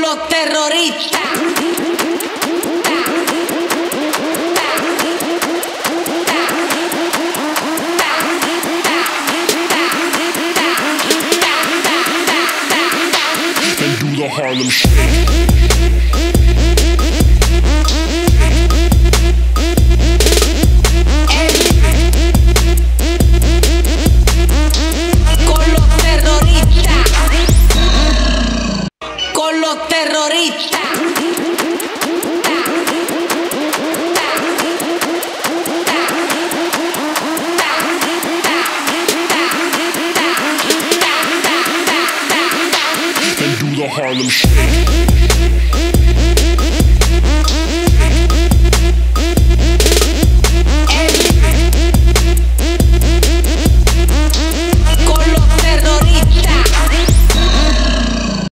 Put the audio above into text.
los terroristas. And do the Harlem Shake. Los terroristas. And do the Harlem Shake.